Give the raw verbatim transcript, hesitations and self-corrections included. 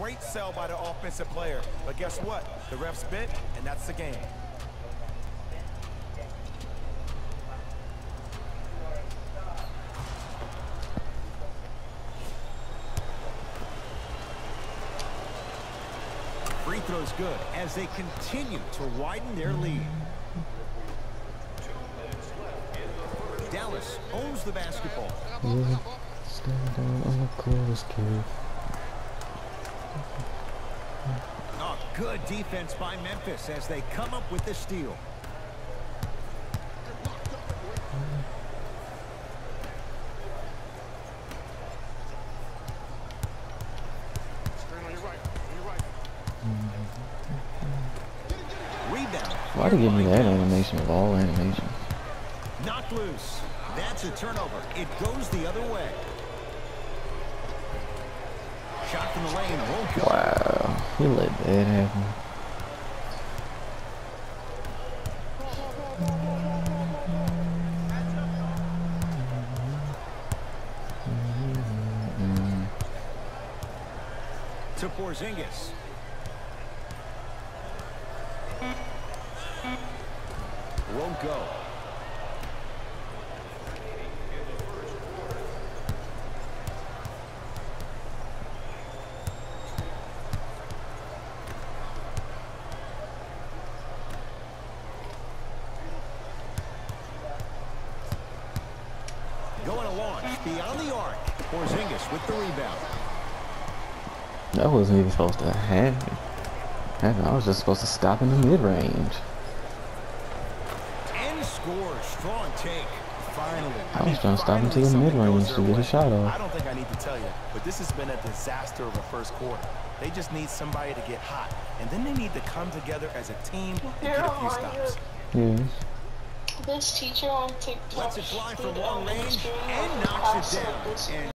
Great sell by the offensive player. But guess what? The ref spit, and that's the game. Free throw's good as they continue to widen their lead. Dallas owns the basketball. Yeah, stand on the course, kid. Oh, good defense by Memphis as they come up with the steal. Rebound. Why do you give me that animation of all animations? Knocked loose. That's a turnover. It goes the other way. Shot from the lane won't go. Wow, he let that happen. To Porzingis. Won't go. Going to launch beyond the arc. Porzingis with the rebound. That wasn't even supposed to happen. I was just supposed to stop in the mid-range. And score. Strong take. Finally. I was trying to stop him to the mid-range to get a shot I off. don't think I need to tell you, but this has been a disaster of a first quarter. They just need somebody to get hot, and then they need to come together as a team and get a few stops. Yeah. This teacher on TikTok Lets it fly from long range and knocks it down. And